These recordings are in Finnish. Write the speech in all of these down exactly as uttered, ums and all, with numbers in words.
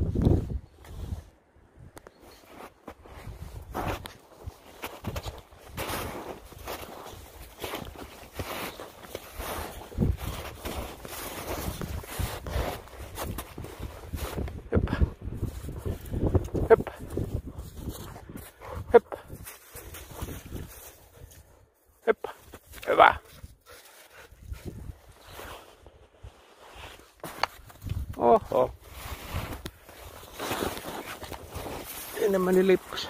Hyvä. Oho. Sinne meni lippus.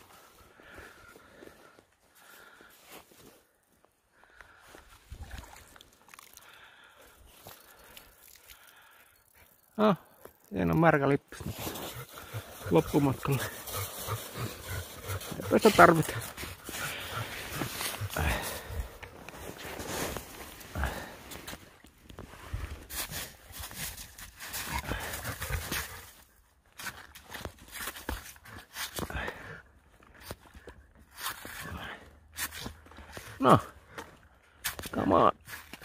No, siinä on märkä lippus loppumatkalle. Eipä sitä tarvita. No, come on.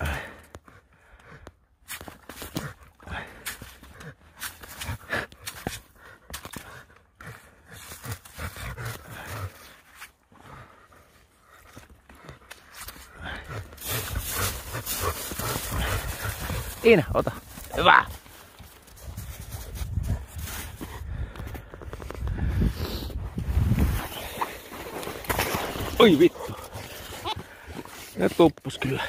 Iina, ota. Hyvä. Oi vittu. Ne tuppus kyllä.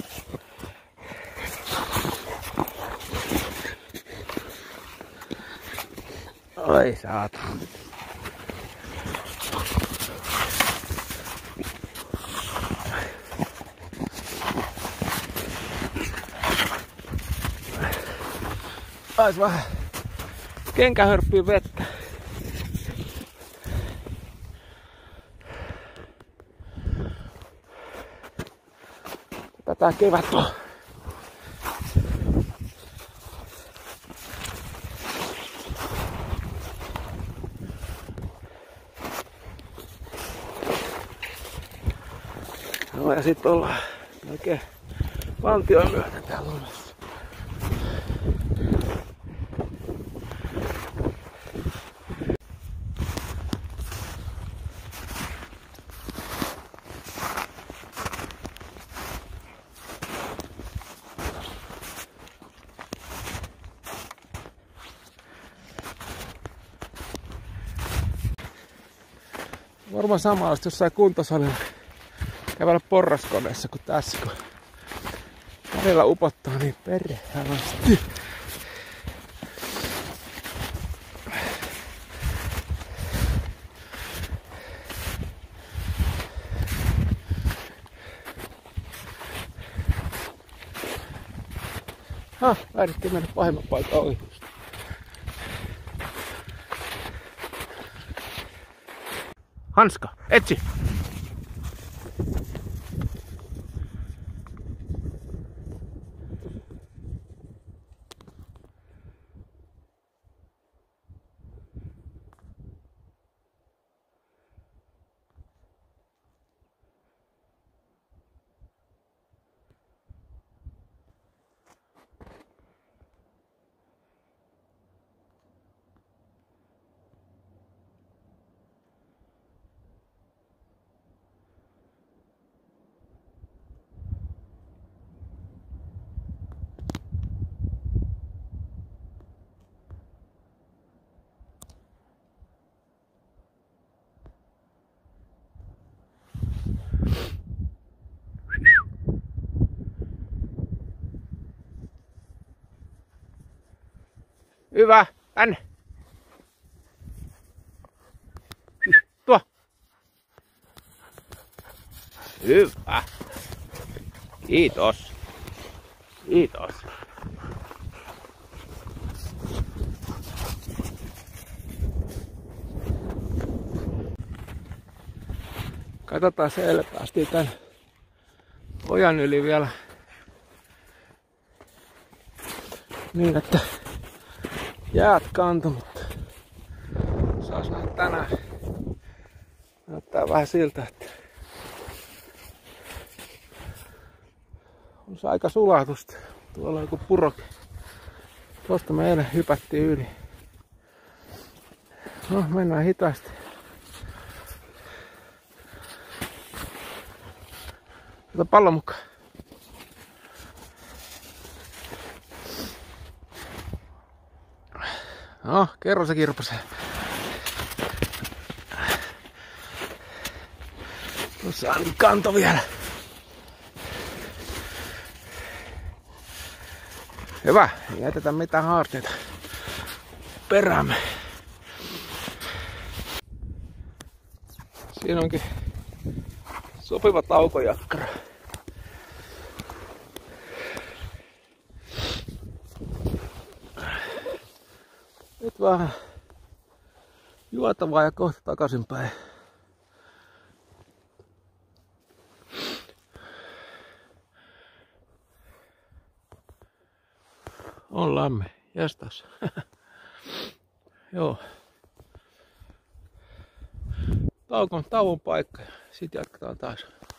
Ai saatana. Ais vähän kenkä hörppii vettä. Tätä kevät on. No ja sit ollaan oikein valtion myötä täällä lumessa. Varmaan samanlaista jossain kuntosalilla kävellä porraskoneessa kuin tässä, kun välillä upottaa niin perhäävästi. Ha, lähdettiin mennä pahimman paikan ohi. Hanska, etsi! Hyvä, tänne. Tuo. Hyvä. Kiitos. Kiitos. Katsotaan siellä, päästiin tän ojan yli vielä niin, että jäät kanto, mutta saas nähdä tänään. Näyttää vähän siltä, että on se aika sulatusta. Tuolla on joku purokin. Tuosta me eilen hypättiin yli. No, mennään hitaasti. Ota pallo mukaan. No, kerro se kirpasee. Tuossa on kanto vielä. Hyvä, ei jätetä mitään haarteita peräämme. Siinä onkin sopiva taukojakkara. Nyt vähän juotavaa ja kohta takaisinpäin. On lämmin, jästäs. Joo. Taukon, tauon paikka ja sit jatketaan taas.